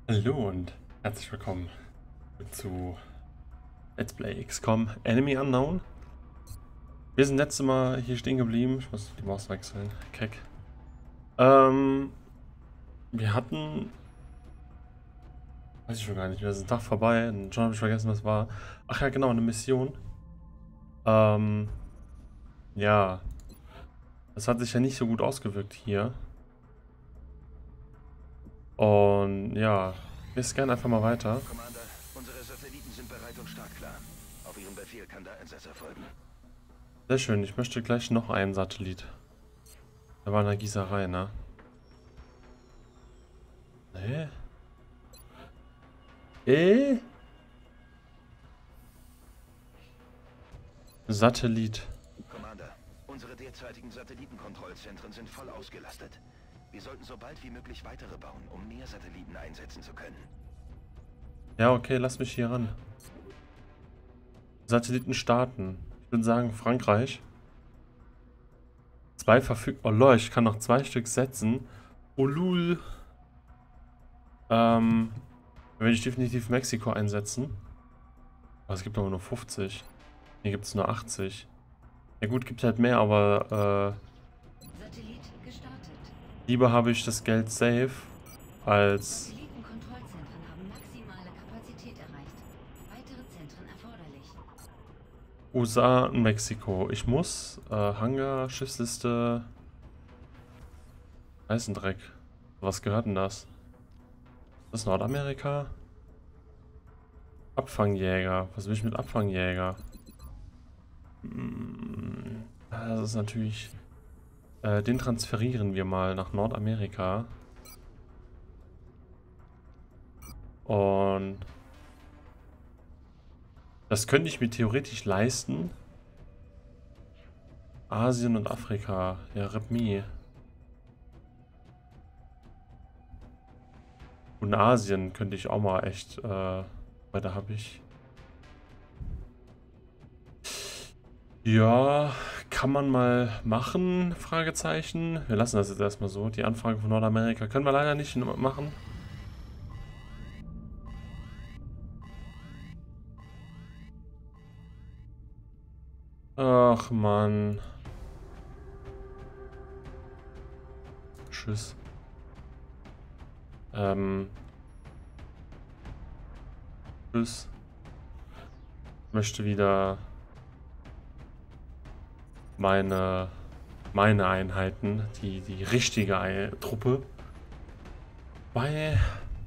Hallo und herzlich willkommen zu Let's Play XCOM Enemy Unknown. Wir sind letztes Mal hier stehen geblieben. Ich muss die Maus wechseln. Keck. Ähm, wir hatten... Weiß ich schon gar nicht mehr. Es ist ein Tag vorbei und schon habe ich vergessen, was war. Ach ja, genau, eine Mission. Ähm, ja. Das hat sich ja nicht so gut ausgewirkt hier. Und ja, wir scannen einfach mal weiter. Commander, unsere Satelliten sind bereit und startklar. Auf Ihren Befehl kann der Einsatz erfolgen. Sehr schön, ich möchte gleich noch einen Satellit. Da war eine Gießerei, ne? Nee? Satellit. Commander, unsere derzeitigen Satellitenkontrollzentren sind voll ausgelastet. Wir sollten so bald wie möglich weitere bauen, um mehr Satelliten einsetzen zu können. Ja, okay, lass mich hier ran. Satelliten starten. Ich würde sagen Frankreich. Zwei verfügbar. Oh lol, ich kann noch 2 Stück setzen. Oh lul. Dann werde ich definitiv Mexiko einsetzen. Aber es gibt aber nur 50. Hier gibt es nur 80. Ja gut, gibt halt mehr, aber Satellit gestartet. lieber habe ich das Geld safe als Satellitenkontrollzentren haben maximale Kapazität erreicht. Weitere Zentren erforderlich. USA und Mexiko. Ich muss Hangar, Schiffsliste, Eißendreck. Was gehört denn das? Das ist Nordamerika? Abfangjäger. Was will ich mit Abfangjäger? Das ist natürlich... den transferieren wir mal nach Nordamerika. Und... das könnte ich mir theoretisch leisten. Asien und Afrika. Ja, Rip me. Und Asien könnte ich auch mal echt... weil da habe ich... Ja, kann man mal machen, Fragezeichen. Wir lassen das jetzt erstmal so. Die Anfrage von Nordamerika können wir leider nicht machen. Ach Mann. Tschüss. Tschüss. Möchte wieder meine Einheiten, die richtige Truppe. Weil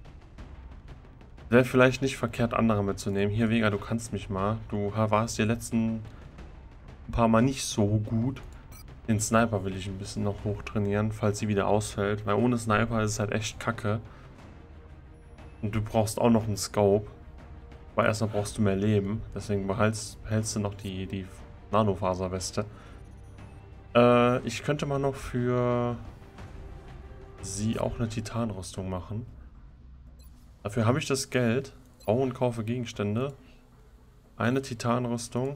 wäre vielleicht nicht verkehrt, andere mitzunehmen. Hier, Vega, du kannst mich mal. Du warst die letzten paar Mal nicht so gut. Den Sniper will ich ein bisschen noch hochtrainieren, falls sie wieder ausfällt. Weil ohne Sniper ist es halt echt kacke. Und du brauchst auch noch einen Scope. Aber erstmal brauchst du mehr Leben. Deswegen behältst du noch die Nanofaserweste. Ich könnte mal noch für sie auch eine Titanrüstung machen. Dafür habe ich das Geld. Baue und kaufe Gegenstände. Eine Titanrüstung.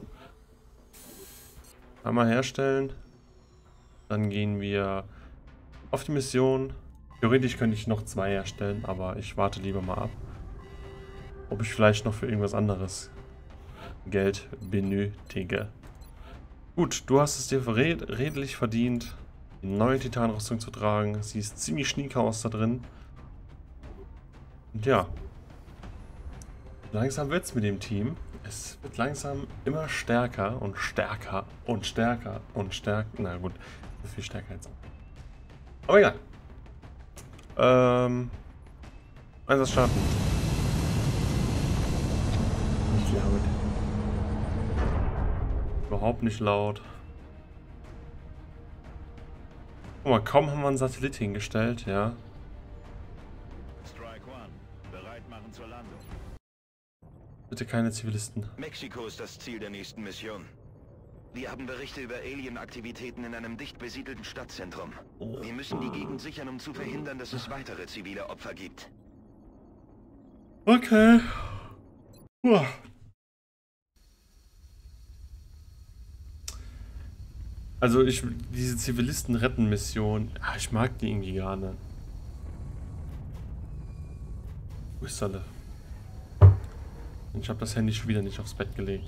Einmal herstellen. Dann gehen wir auf die Mission. Theoretisch könnte ich noch 2 herstellen, aber ich warte lieber mal ab. Ob ich vielleicht noch für irgendwas anderes Geld benötige. Gut, du hast es dir redlich verdient, die neue Titanrüstung zu tragen. Sie ist ziemlich schnieke aus da drin. Und ja, langsam wird es mit dem Team. Es wird langsam immer stärker und stärker und stärker und stärker. Na gut, so viel stärker jetzt auch. Aber egal. Einsatz starten. Nicht laut. Überhaupt nicht laut. Guck mal, kaum haben wir einen Satellit hingestellt, ja. Strike One, bereit machen zur Landung. Bitte keine Zivilisten. Mexiko ist das Ziel der nächsten Mission. Wir haben Berichte über Alien-Aktivitäten in einem dicht besiedelten Stadtzentrum. Wir müssen die Gegend sichern, um zu verhindern, dass es weitere zivile Opfer gibt. Okay. Uah. Also diese Zivilisten-Retten-Mission, ich mag die irgendwie gar nicht. Wo ist alle? Ich habe das Handy schon wieder nicht aufs Bett gelegt.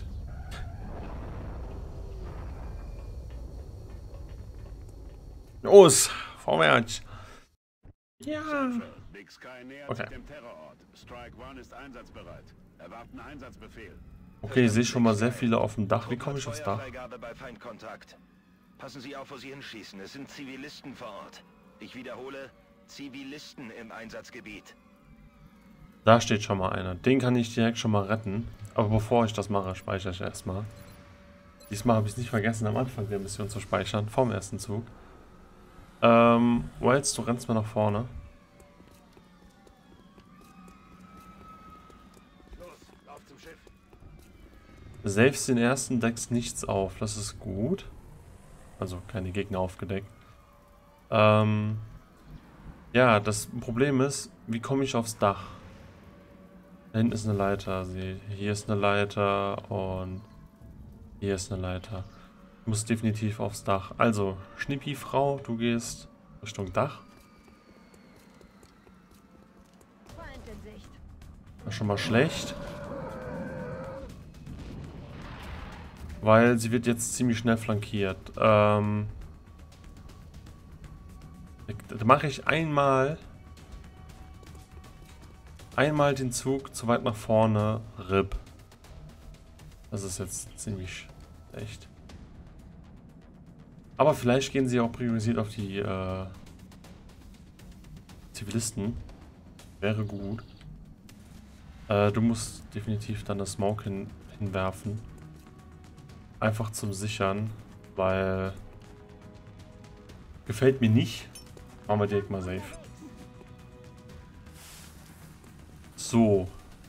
Los, vorwärts. Ja. Big Sky nähert Okay. sich dem Terrorort. Strike One ist einsatzbereit. Erwarten Einsatzbefehl. Okay, ich sehe schon mal sehr viele auf dem Dach. Wie komme ich aufs Dach? Feuerfreigabe bei Feindkontakt. Passen Sie auf, wo Sie hinschießen. Es sind Zivilisten vor Ort. Ich wiederhole, Zivilisten im Einsatzgebiet. Da steht schon mal einer. Den kann ich direkt schon mal retten. Aber bevor ich das mache, speichere ich erstmal. Diesmal habe ich es nicht vergessen, am Anfang der Mission zu speichern. Vorm ersten Zug. Wells, du rennst mal nach vorne. Los, lauf zum Schiff. Selbst den ersten deckst nichts auf. Das ist gut. Also keine Gegner aufgedeckt. Ja, das Problem ist, wie komme ich aufs Dach? Da hinten ist eine Leiter. Hier ist eine Leiter und hier ist eine Leiter. Ich muss definitiv aufs Dach. Also, Schnippi-Frau, du gehst Richtung Dach. Das ist schon mal schlecht. Weil sie wird jetzt ziemlich schnell flankiert. Da mache ich einmal den Zug zu weit nach vorne. RIP. Das ist jetzt ziemlich echt. Aber vielleicht gehen sie auch priorisiert auf die Zivilisten. Wäre gut. Du musst definitiv dann das Smoke hinwerfen. Einfach zum Sichern, weil gefällt mir nicht. Machen wir direkt mal safe. So.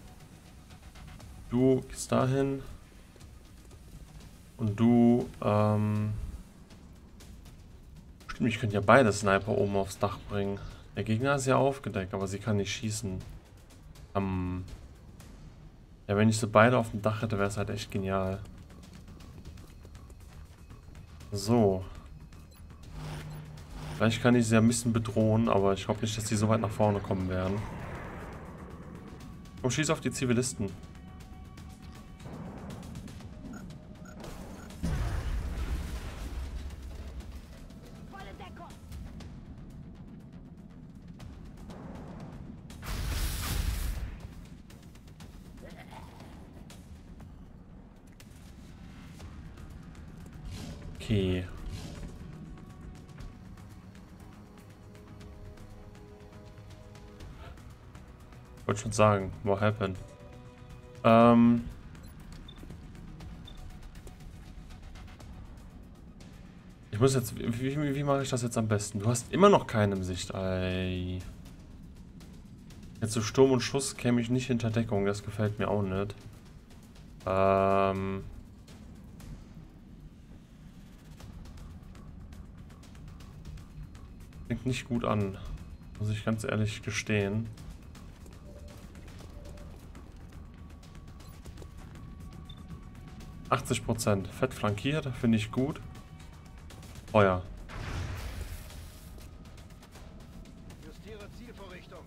Du gehst dahin. Und du, stimmt, ich könnte ja beide Sniper oben aufs Dach bringen. Der Gegner ist ja aufgedeckt, aber sie kann nicht schießen. Ja, wenn ich sie beide auf dem Dach hätte, wäre es halt echt genial. So. Vielleicht kann ich sie ein bisschen bedrohen, aber ich glaube nicht, dass die so weit nach vorne kommen werden. Komm, schieß auf die Zivilisten. Okay. Wollte schon sagen, what happened? Ich muss jetzt, wie mache ich das jetzt am besten? Du hast immer noch keinen im Sicht, ey. Jetzt so Sturm und Schuss käme ich nicht hinter Deckung, das gefällt mir auch nicht. Fängt nicht gut an, muss ich ganz ehrlich gestehen. %. Fett flankiert, finde ich gut. Feuer. Justiere Zielvorrichtung.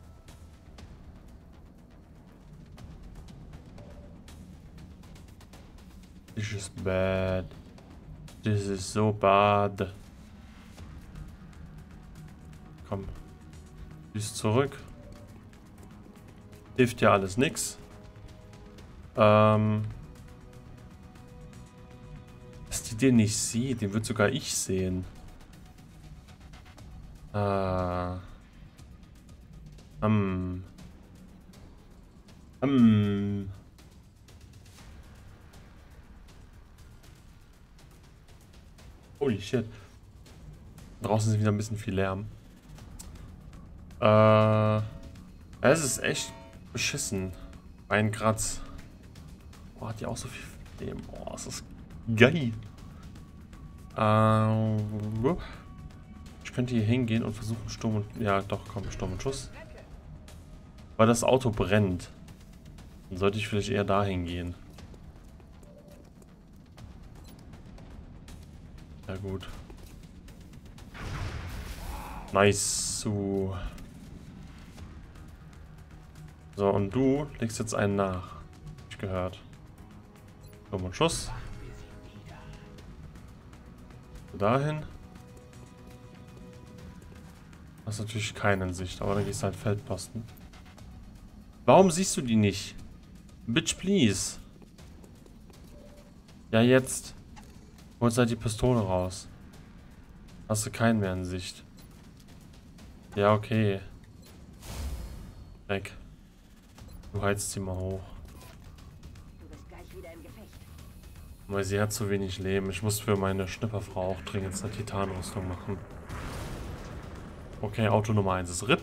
This is bad. This is so bad. Komm. Ist zurück. Hilft ja alles nix. Dass die den nicht sieht, den wird sogar ich sehen. Holy shit. Draußen ist wieder ein bisschen viel Lärm. Es ist echt beschissen. Ein Kratz. Boah, hat die auch so viel Leben. Boah, das ist geil. Ich könnte hier hingehen und versuchen Sturm und... Ja, doch, komm, Sturm und Schuss. Weil das Auto brennt. Dann sollte ich vielleicht eher dahin gehen. Ja gut. Nice. So. So, und du legst jetzt einen nach. Hab ich gehört. Komm, und Schuss. Dahin. Hast natürlich keine Sicht, aber dann gehst du halt Feldposten. Warum siehst du die nicht? Bitch, please. Ja, jetzt. Holst halt die Pistole raus. Hast du keinen mehr in Sicht. Ja, okay. Weg. Du heizt sie mal hoch. Du bist gleich wieder im Gefecht. Weil sie hat zu wenig Leben. Ich muss für meine Schnipperfrau auch dringend eine Titanrüstung machen. Okay, Auto Nummer 1 ist RIP.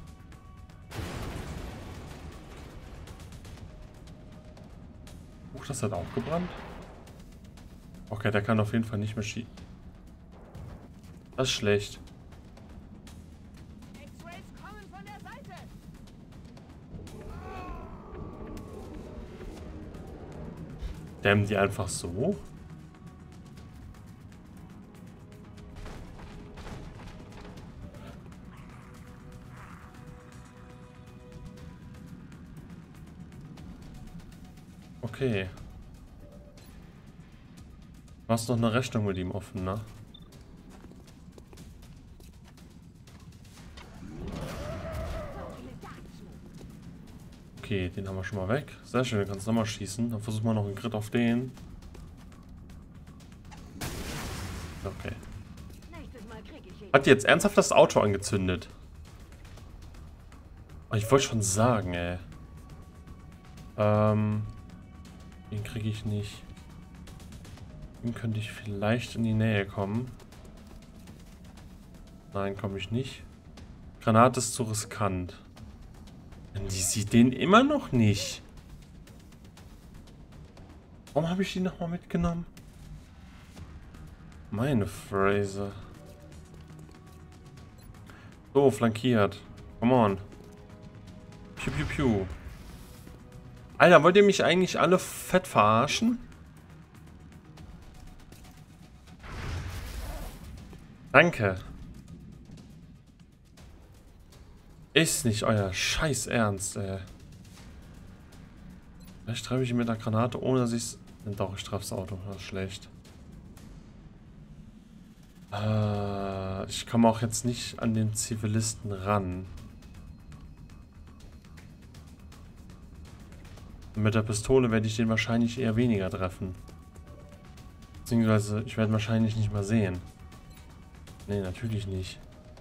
Das hat auch gebrannt. Okay, der kann auf jeden Fall nicht mehr schießen. Das ist schlecht. X-Rays kommen von der Seite. Dämmen die einfach so? Okay. Du hast noch eine Rechnung mit ihm offen, ne? Okay, den haben wir schon mal weg. Sehr schön, du kannst nochmal schießen. Dann versuchen wir noch einen Crit auf den. Okay. Hat die jetzt ernsthaft das Auto angezündet? Oh, ich wollte schon sagen, ey. Den kriege ich nicht. Den könnte ich vielleicht in die Nähe kommen. Nein, komme ich nicht. Granate ist zu riskant. Die sieht den immer noch nicht. Warum habe ich die nochmal mitgenommen? Meine Phrase. So, flankiert. Come on. Piu, piu, piu. Alter, wollt ihr mich eigentlich alle fett verarschen? Danke. Ist nicht euer Scheiß Ernst, ey. Vielleicht treffe ich ihn mit einer Granate, ohne dass ich es... Doch, ich treffe das Auto. Das ist schlecht. Ich komme auch jetzt nicht an den Zivilisten ran. Mit der Pistole werde ich den wahrscheinlich eher weniger treffen. Beziehungsweise, ich werde wahrscheinlich nicht mal sehen. Nee, natürlich nicht.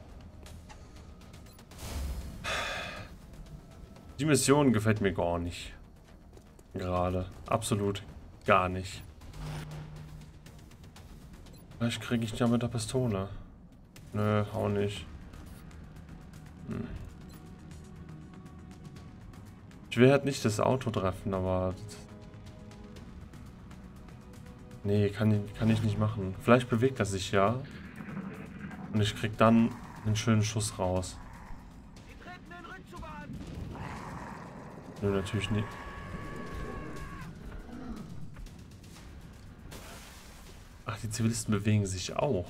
Die Mission gefällt mir gar nicht. Gerade. Absolut gar nicht. Vielleicht kriege ich ja mit der Pistole. Nö, auch nicht. Ich will halt nicht das Auto treffen, aber... Nee, kann ich nicht machen. Vielleicht bewegt er sich ja. Und ich krieg dann einen schönen Schuss raus. Nö, natürlich nicht. Ach, die Zivilisten bewegen sich auch.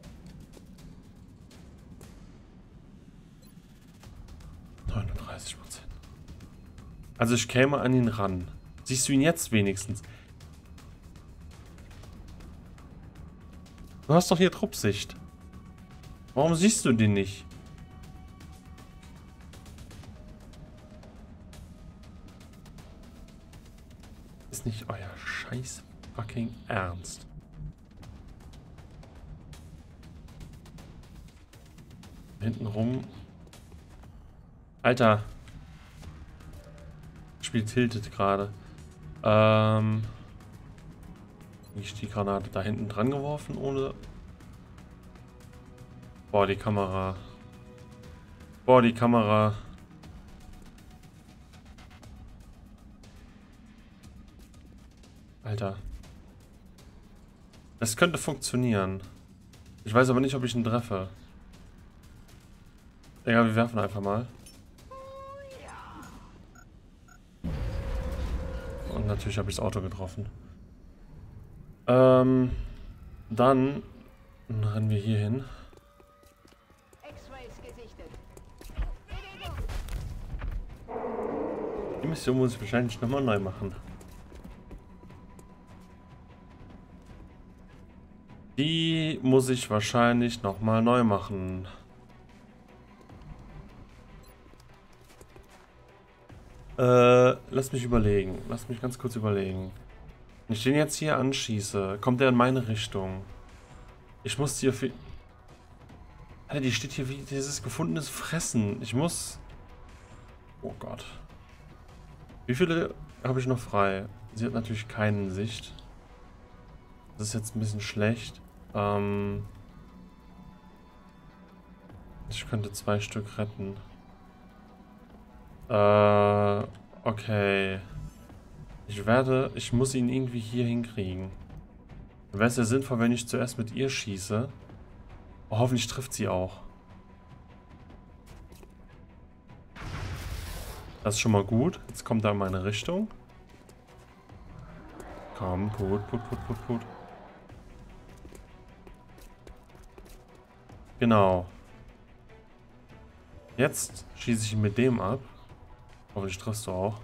Also ich käme an ihn ran. Siehst du ihn jetzt wenigstens? Du hast doch hier Truppsicht. Warum siehst du den nicht? Ist nicht euer scheiß fucking Ernst. Hinten rum. Alter. Spiel tiltet gerade. Ich die Granate da hinten dran geworfen, ohne... Boah, die Kamera. Boah, die Kamera. Alter. Es könnte funktionieren. Ich weiß aber nicht, ob ich ihn treffe. Egal, wir werfen einfach mal. Und natürlich habe ich das Auto getroffen. Dann rennen wir hier hin. Die Mission muss ich wahrscheinlich nochmal neu machen. Die muss ich wahrscheinlich nochmal neu machen. Lass mich überlegen. Lass mich ganz kurz überlegen. Wenn ich den jetzt hier anschieße, kommt er in meine Richtung. Ich muss hier viel... Alter, die steht hier wie dieses gefundenes Fressen. Ich muss... Oh Gott. Wie viele habe ich noch frei? Sie hat natürlich keinen Sicht. Das ist jetzt ein bisschen schlecht. Ich könnte 2 Stück retten. Okay. Ich muss ihn irgendwie hier hinkriegen. Dann wäre es ja sinnvoll, wenn ich zuerst mit ihr schieße. Oh, hoffentlich trifft sie auch. Das ist schon mal gut. Jetzt kommt er in meine Richtung. Komm, put. Genau. Jetzt schieße ich ihn mit dem ab. Hoffentlich triffst du auch.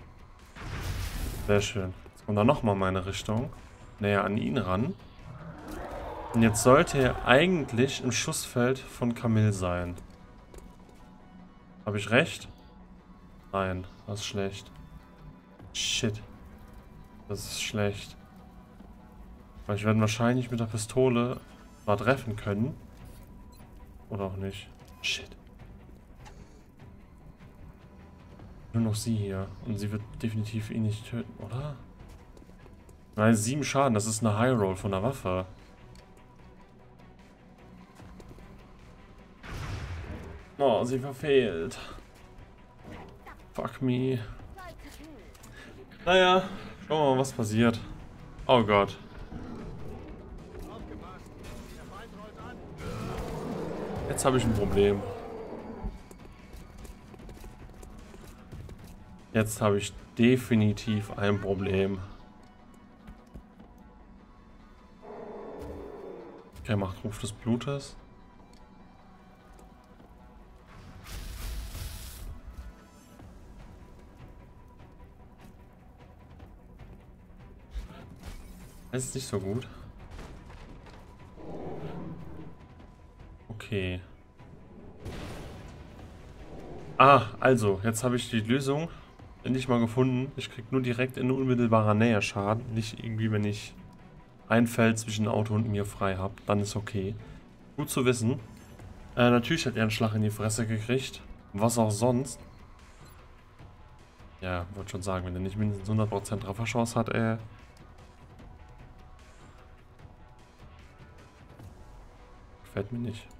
Sehr schön. Jetzt kommt er nochmal in meine Richtung. Näher an ihn ran. Und jetzt sollte er eigentlich im Schussfeld von Camille sein. Habe ich recht? Nein, das ist schlecht. Shit. Das ist schlecht. Weil ich werde wahrscheinlich mit der Pistole mal treffen können. Oder auch nicht. Shit. Nur noch sie hier. Und sie wird definitiv ihn nicht töten, oder? Nein, 7 Schaden. Das ist eine High Roll von der Waffe. Oh, sie verfehlt. Fuck me. Naja, schauen wir mal, was passiert. Oh Gott. Jetzt habe ich ein Problem. Jetzt habe ich definitiv ein Problem. Okay, macht Ruf des Blutes. Das ist nicht so gut. Okay. Ah, also, jetzt habe ich die Lösung endlich mal gefunden. Ich krieg nur direkt in unmittelbarer Nähe Schaden. Nicht irgendwie, wenn ich ein Feld zwischen Auto und mir frei habe. Dann ist okay. Gut zu wissen. Natürlich hat er einen Schlag in die Fresse gekriegt. Was auch sonst. Ja, wollte schon sagen, wenn er nicht mindestens 100% Trefferchance hat, gefällt mir nicht.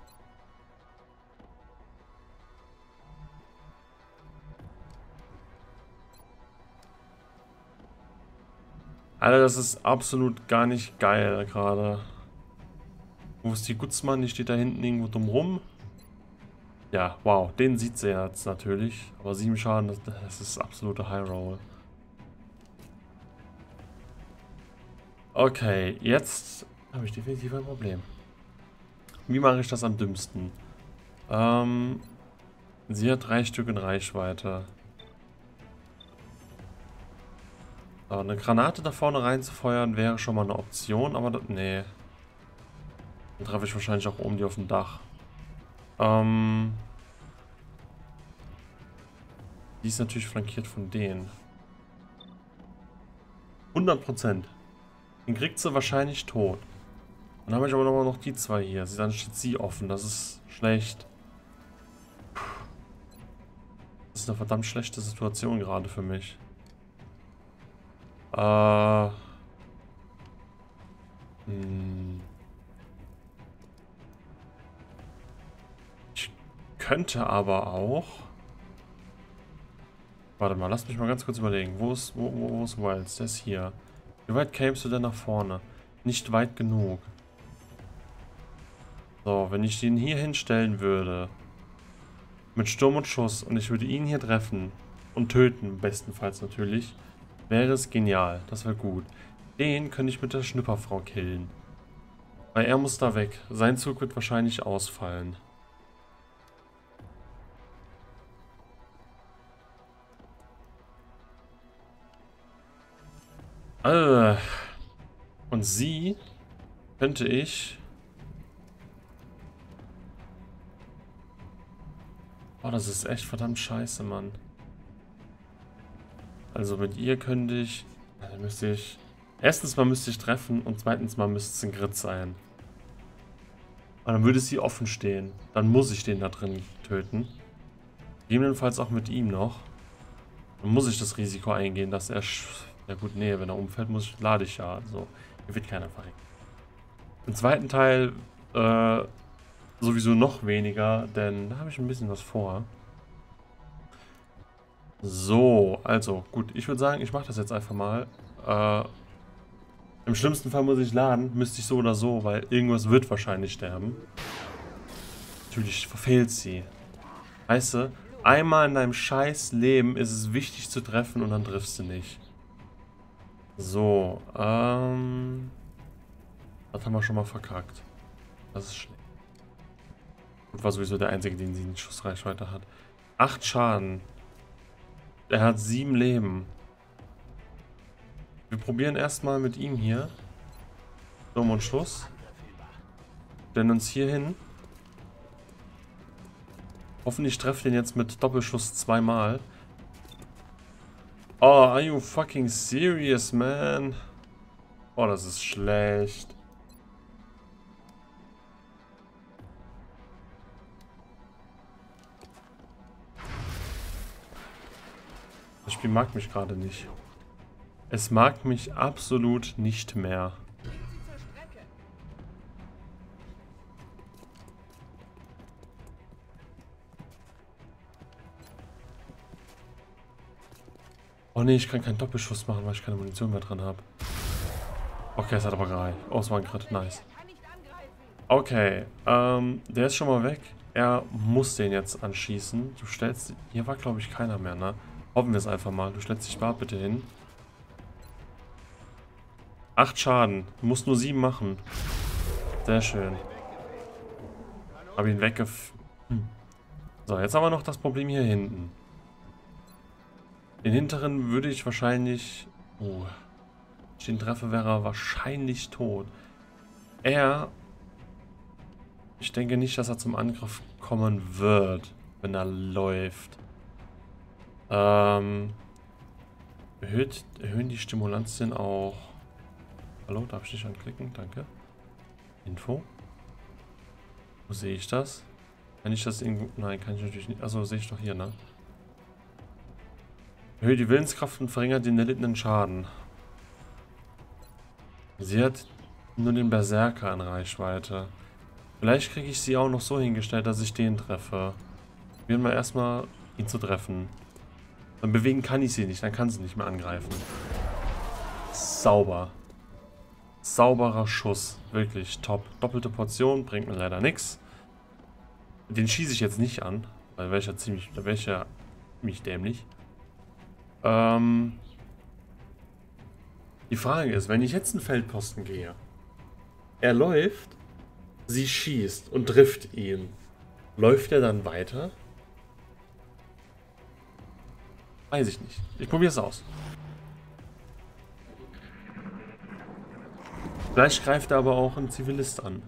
Alter, das ist absolut gar nicht geil gerade. Wo ist die Gutzmann? Die steht da hinten irgendwo dumm rum. Ja, wow, den sieht sie jetzt natürlich. Aber 7 Schaden, das ist absolute High Roll. Okay, jetzt habe ich definitiv ein Problem. Wie mache ich das am dümmsten? Sie hat 3 Stück in Reichweite. So, eine Granate da vorne reinzufeuern wäre schon mal eine Option, aber das, nee. Dann treffe ich wahrscheinlich auch oben die auf dem Dach. Die ist natürlich flankiert von denen. 100%. Den kriegt sie wahrscheinlich tot. Dann habe ich aber noch die 2 hier. Dann steht sie offen. Das ist schlecht. Das ist eine verdammt schlechte Situation gerade für mich. Ich könnte aber auch... Warte mal, lass mich mal ganz kurz überlegen. Wo ist Wilds? Der ist hier. Wie weit kämst du denn nach vorne? Nicht weit genug. So, wenn ich den hier hinstellen würde, mit Sturm und Schuss, und ich würde ihn hier treffen und töten, bestenfalls natürlich, wäre es genial. Das wäre gut. Den könnte ich mit der Schnipperfrau killen. Weil er muss da weg. Sein Zug wird wahrscheinlich ausfallen. Und sie könnte ich... Oh, das ist echt verdammt scheiße, Mann. Also mit ihr könnte ich... Also müsste ich... Erstens mal müsste ich treffen und zweitens mal müsste es ein Grit sein. Und dann würde sie offen stehen. Dann muss ich den da drin töten. Gegebenenfalls auch mit ihm noch. Dann muss ich das Risiko eingehen, dass er... Ja gut, nee, wenn er umfällt, lade ich ja. Also, hier wird keiner verrecken. Im zweiten Teil sowieso noch weniger, denn da habe ich ein bisschen was vor. So, also gut, ich würde sagen, ich mache das jetzt einfach mal. Im schlimmsten Fall muss ich laden, müsste ich so oder so, weil irgendwas wird wahrscheinlich sterben. Natürlich verfehlt sie. Weißt du, einmal in deinem scheiß Leben ist es wichtig zu treffen und dann triffst du nicht. So, das haben wir schon mal verkackt. Das ist schlecht. Gut, war sowieso der einzige, den sie in Schussreichweite hat. 8 Schaden. Er hat 7 Leben. Wir probieren erstmal mit ihm hier. Sturm und Schuss. Stellen uns hier hin. Hoffentlich treffe den jetzt mit Doppelschuss zweimal. Oh, are you fucking serious, man? Oh, das ist schlecht. Das Spiel mag mich gerade nicht. Es mag mich absolut nicht mehr. Oh ne, ich kann keinen Doppelschuss machen, weil ich keine Munition mehr dran habe. Okay, es hat aber gereicht. Oh, es war ein Crit. Nice. Okay, der ist schon mal weg. Er muss den jetzt anschießen. Du stellst... Hier war, glaube ich, keiner mehr, ne? Hoffen wir es einfach mal. Du stellst dich da bitte hin. 8 Schaden. Du musst nur 7 machen. Sehr schön. Hab ihn So, jetzt haben wir noch das Problem hier hinten. Den hinteren würde ich wahrscheinlich... Oh. Wenn ich den treffe, wäre er wahrscheinlich tot. Ich denke nicht, dass er zum Angriff kommen wird, wenn er läuft. Erhöhen die Stimulantien auch... Hallo, darf ich nicht anklicken? Danke. Info. Wo sehe ich das? Kann ich das irgendwo... Nein, kann ich natürlich nicht. Achso, sehe ich doch hier, ne? Erhöht die Willenskraft und verringert den erlittenen Schaden. Sie hat nur den Berserker in Reichweite. Vielleicht kriege ich sie auch noch so hingestellt, dass ich den treffe. Probieren wir erstmal, ihn zu treffen. Dann bewegen kann ich sie nicht, dann kann sie nicht mehr angreifen. Sauber. Sauberer Schuss. Wirklich top. Doppelte Portion, bringt mir leider nichts. Den schieße ich jetzt nicht an, weil da wäre ich ja ziemlich dämlich. Die Frage ist, wenn ich jetzt einen Feldposten gehe, er läuft, sie schießt und trifft ihn, läuft er dann weiter? Weiß ich nicht. Ich probiere es aus. Vielleicht greift er aber auch einen Zivilist an.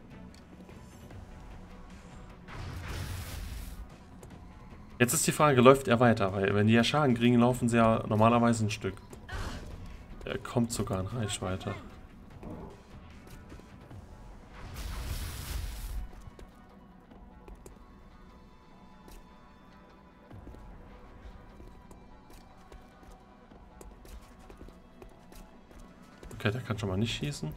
Jetzt ist die Frage, läuft er weiter? Weil wenn die ja Schaden kriegen, laufen sie ja normalerweise ein Stück. Er kommt sogar in Reichweite. Okay, der kann schon mal nicht schießen.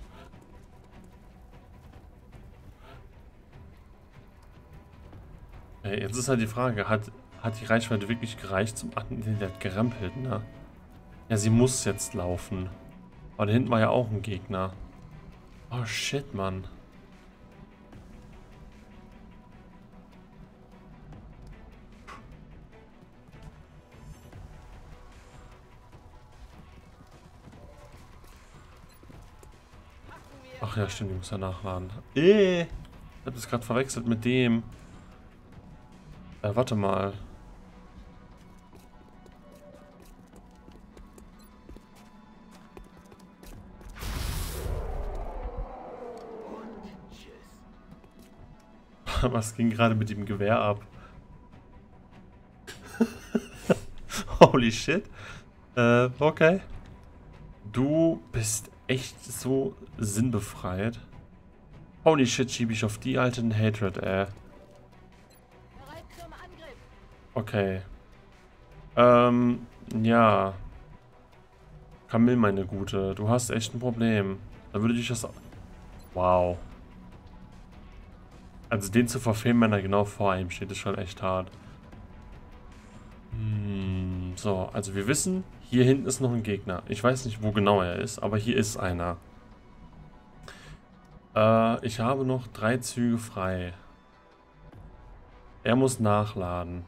Jetzt ist halt die Frage, hat die Reichweite wirklich gereicht zum... Ach, nee, der hat gerempelt, ne? Ja, sie muss jetzt laufen. Aber da hinten war ja auch ein Gegner. Oh, shit, Mann. Ach ja, stimmt, die muss ja nachladen. Ich hab das gerade verwechselt mit dem. Warte mal. Was ging gerade mit dem Gewehr ab? Holy shit. Okay. Du bist echt so sinnbefreit. Holy shit, schiebe ich auf die alten Hatred, Okay. Ja. Camille, meine Gute, du hast echt ein Problem. Da würde ich das... Wow. Also den zu verfehlen, wenn er genau vor ihm steht, ist schon echt hart. So, also wir wissen, hier hinten ist noch ein Gegner. Ich weiß nicht, wo genau er ist, aber hier ist einer. Ich habe noch 3 Züge frei. Er muss nachladen.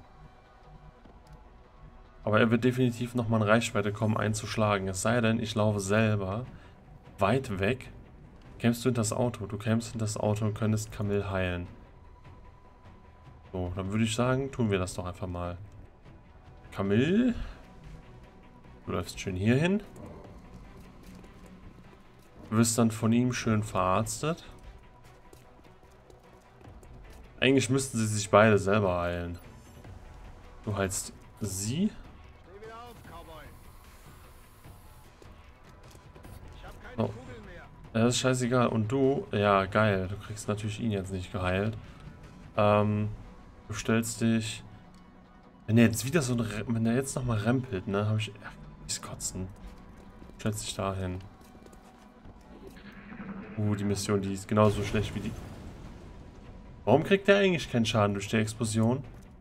Aber er wird definitiv nochmal in Reichweite kommen, einzuschlagen. Es sei denn, ich laufe selber weit weg. Kämst du hinter das Auto? Du kämst hinter das Auto und könntest Camille heilen. So, dann würde ich sagen, tun wir das doch einfach mal. Camille, du läufst schön hier hin. Du wirst dann von ihm schön verarztet. Eigentlich müssten sie sich beide selber heilen. Du heilst sie. Oh. Das ist scheißegal. Und du? Ja, geil. Du kriegst natürlich ihn jetzt nicht geheilt. Du stellst dich... Wenn er jetzt wieder so ein... Wenn er jetzt nochmal rempelt, ne? Habe ich... Ach, ich kotzen. Du stellst dich dahin. Die Mission, die ist genauso schlecht wie die... Warum kriegt der eigentlich keinen Schaden durch die Explosion?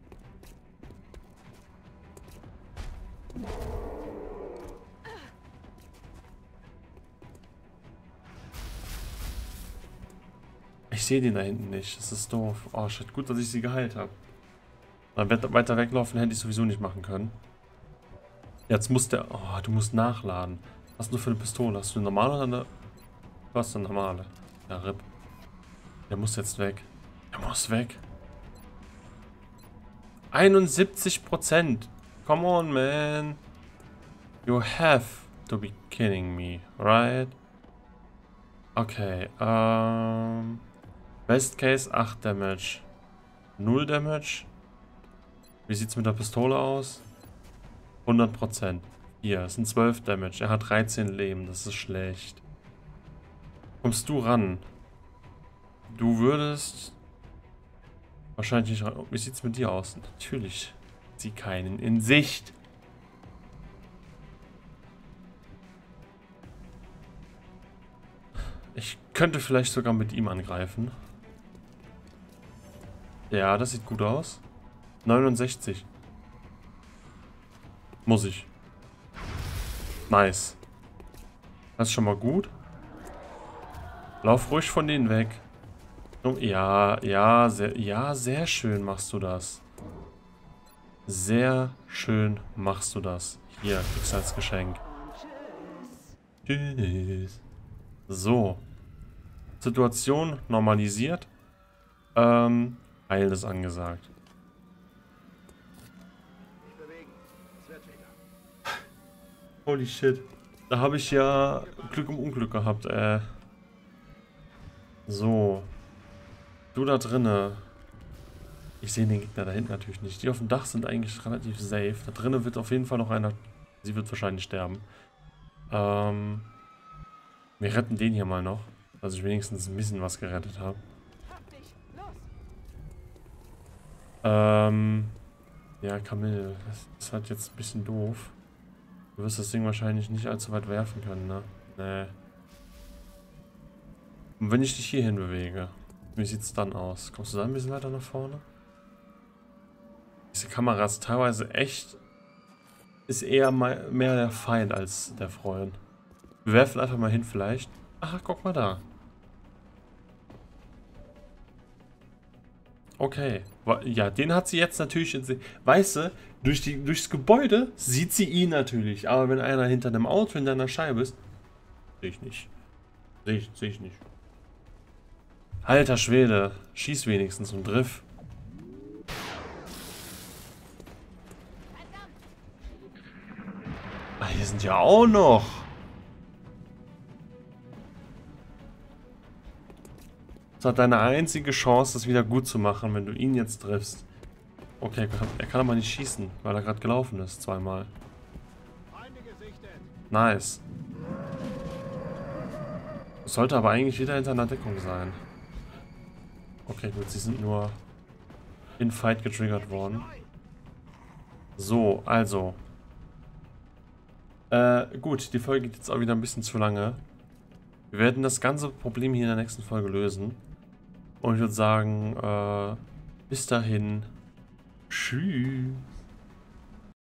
Ich sehe den da hinten nicht. Das ist doof. Oh, shit. Gut, dass ich sie geheilt habe. Dann weiter weglaufen hätte ich sowieso nicht machen können. Jetzt muss der... Oh, du musst nachladen. Was nur für eine Pistole? Hast du eine normale oder eine... Du hast eine normale. Ja, RIP. Der muss jetzt weg. Er muss weg. 71%. Come on, man. You have to be kidding me, right? Okay, Best Case 8 Damage. 0 Damage. Wie sieht's mit der Pistole aus? 100%. Hier, es sind 12 Damage. Er hat 13 Leben, das ist schlecht. Kommst du ran? Du würdest... Wahrscheinlich nicht ran. Wie sieht's mit dir aus? Natürlich. Sie keinen in Sicht. Ich könnte vielleicht sogar mit ihm angreifen. Ja, das sieht gut aus. 69. Muss ich. Nice. Das ist schon mal gut. Lauf ruhig von denen weg. Ja, sehr schön machst du das. Sehr schön machst du das. Hier, kriegst du als Geschenk. Tschüss. So. Situation normalisiert. Heil ist angesagt. Holy shit. Da habe ich ja Glück im Unglück gehabt, So. Du da drinne. Ich sehe den Gegner da hinten natürlich nicht. Die auf dem Dach sind eigentlich relativ safe. Da drinnen wird auf jeden Fall noch einer... Sie wird wahrscheinlich sterben. Wir retten den hier mal noch. Dass ich wenigstens ein bisschen was gerettet habe. Ja, Camille. Das ist halt jetzt ein bisschen doof. Du wirst das Ding wahrscheinlich nicht allzu weit werfen können, ne? Nee. Und wenn ich dich hierhin bewege, wie sieht's dann aus? Kommst du da ein bisschen weiter nach vorne? Diese Kamera ist teilweise echt... Ist eher mehr der Feind als der Freund. Wir werfen einfach mal hin vielleicht. Ach, guck mal da. Okay. Ja, den hat sie jetzt natürlich in... Weißt du, durchs Gebäude sieht sie ihn natürlich. Aber wenn einer hinter einem Auto, hinter einer Scheibe ist, sehe ich nicht. Sehe ich nicht. Alter Schwede, schieß wenigstens und triff. Ah, hier sind ja auch noch. Das ist deine einzige Chance, das wieder gut zu machen, wenn du ihn jetzt triffst. Okay, er kann aber nicht schießen, weil er gerade gelaufen ist, zweimal. Nice. Das sollte aber eigentlich wieder hinter einer Deckung sein. Okay, gut, sie sind nur in Fight getriggert worden. So, also. Gut, die Folge geht jetzt auch wieder ein bisschen zu lange. Wir werden das ganze Problem hier in der nächsten Folge lösen. Und ich würde sagen, bis dahin. Tschüss.